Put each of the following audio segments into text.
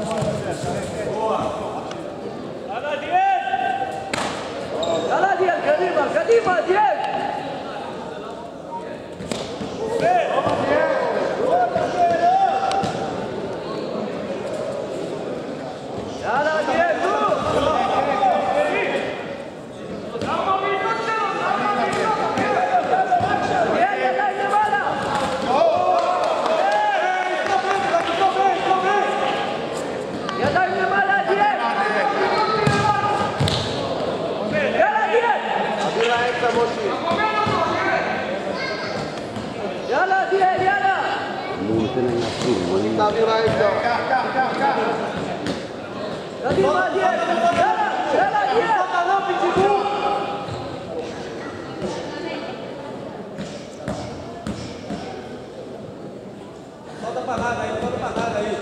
יאללה דיאל, קדימה, קדימה, דיאל! יאללה דיאל, נו! דיאל, ידיים למעלה! ידיים למעלה, דיאל! יאללה דיאל! יאללה דיאל, יאללה! קדימה דיאל! יאללה! יאללה דיאל! Solta a parada aí, solta a parada aí.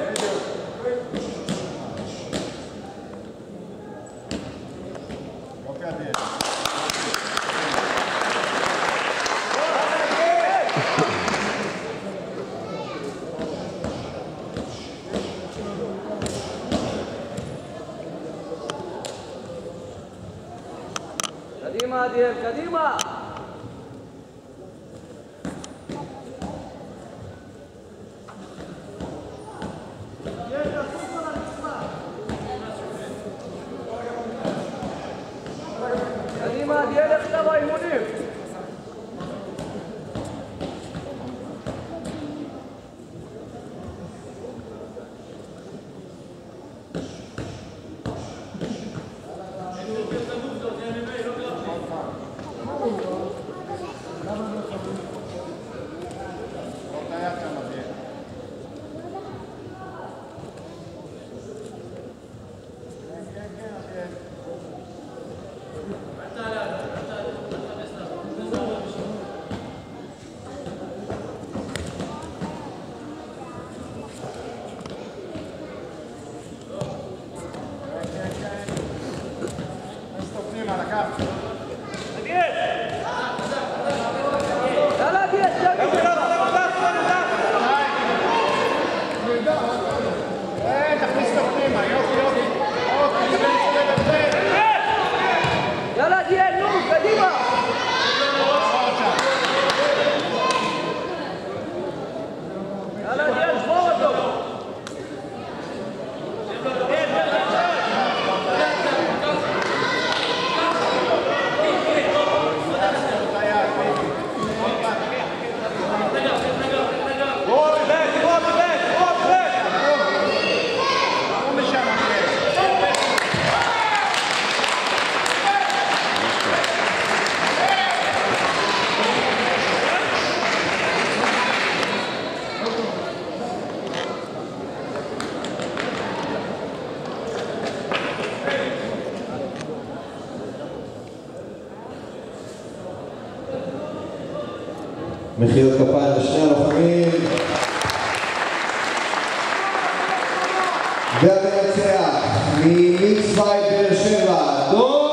Qual que é a dele? קדימה דיאל, קדימה! קדימה דיאל, איך אתה באימונים? Volta aí a cama dele. Questo prima la cazzo. יאללה דיאל, קדימה! תכניס אותו פנימה, יופי, יופי. יאללה דיאל, נו, קדימה! יאללה דיאל, שמור אותו! מחיאות כפיים לשני הלוחמים. והמנצח ממצווי באר שבע, דור